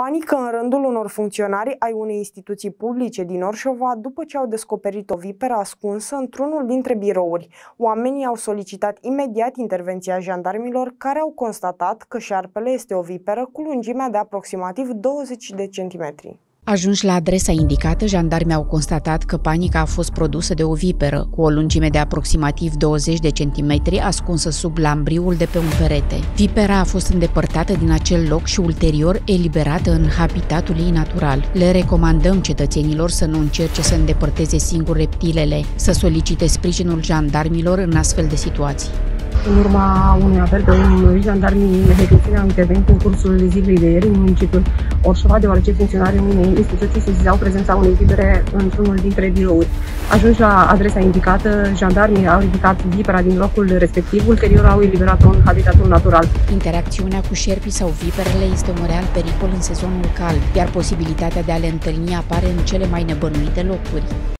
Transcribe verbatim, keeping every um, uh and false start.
Panică în rândul unor funcționari ai unei instituții publice din Orșova după ce au descoperit o viperă ascunsă într-unul dintre birouri. Oamenii au solicitat imediat intervenția jandarmilor, care au constatat că șarpele este o viperă cu lungimea de aproximativ douăzeci de centimetri. Ajunși la adresa indicată, jandarmii au constatat că panica a fost produsă de o viperă cu o lungime de aproximativ douăzeci de centimetri ascunsă sub lambriul de pe un perete. Vipera a fost îndepărtată din acel loc și ulterior eliberată în habitatul ei natural. Le recomandăm cetățenilor să nu încerce să îndepărteze singur reptilele, să solicite sprijinul jandarmilor în astfel de situații. În urma unui apel pe un jandarmii Mehedințeni au intervenit în cursul zilei de ieri în municipiul Orșova, deoarece funcționarii unei instituții sesizau prezența unei vipere într-unul dintre birouri. Ajunși la adresa indicată, jandarmii au ridicat vipera din locul respectiv, ulterior au eliberat-o în habitatul natural. Interacțiunea cu șerpii sau viperele este un real pericol în sezonul cald, iar posibilitatea de a le întâlni apare în cele mai nebănuite locuri.